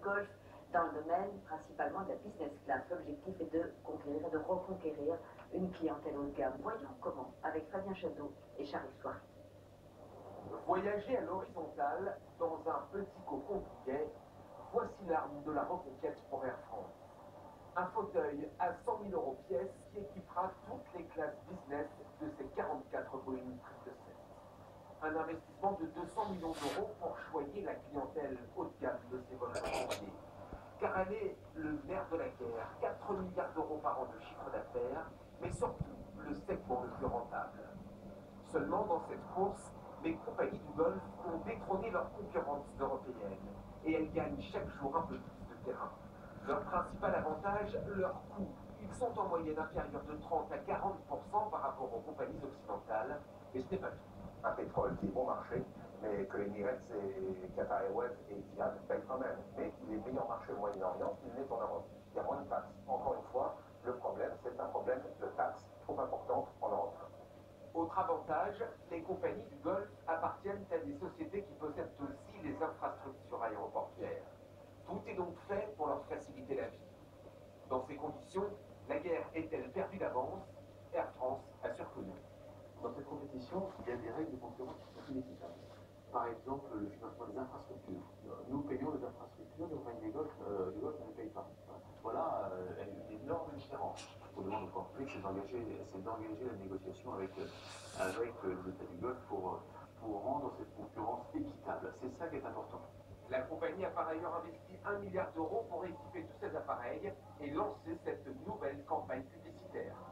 Golf dans le domaine principalement de la business class. L'objectif est de conquérir et de reconquérir une clientèle haut de gamme. Voyons comment avec Fabien Chazot et Charles Soir. Voyager à l'horizontale dans un petit cocon billet, voici l'arme de la reconquête pour Air France. Un fauteuil à 100 000 € pièce qui équipera toutes les classes business de ces 44 Boeing 777. Un investissement de 200 millions d'euros pour choyer la clientèle haut de gamme de ces vols réguliers. Car elle est le nerf de la guerre, 4 milliards d'euros par an de chiffre d'affaires, mais surtout le segment le plus rentable. Seulement dans cette course, les compagnies du Golfe ont détrôné leurs concurrentes européennes et elles gagnent chaque jour un peu plus de terrain. Leur principal avantage, leurs coûts. Ils sont en moyenne inférieurs de 30 à 40% par rapport aux compagnies occidentales, et ce n'est pas tout. Un pétrole qui est bon marché, mais que Emirates et Qatar Airways et Etihad payent quand même. Mais il est meilleur marché au Moyen-Orient qu'il n'est en Europe. Il y a moins de taxes. Encore une fois, le problème, c'est un problème de taxes trop importantes en Europe. Autre avantage, les compagnies du Golfe appartiennent à des sociétés qui possèdent aussi les infrastructures aéroportuaires. Tout est donc fait pour leur faciliter la vie. Dans ces conditions, la guerre est-elle perdue d'avance? Air France assure que non. Dans cette compétition, il y a des règles de concurrence qui sont inéquitables. Par exemple, le financement des infrastructures. Nous payons les infrastructures, les compagnies du Golfe ne payent pas. Voilà une énorme différence. Pour le monde encore plus, c'est d'engager la négociation avec l'État du Golfe pour rendre cette concurrence équitable. C'est ça qui est important. La compagnie a par ailleurs investi 1 milliard d'euros pour équiper tous ces appareils et lancer cette nouvelle campagne publicitaire.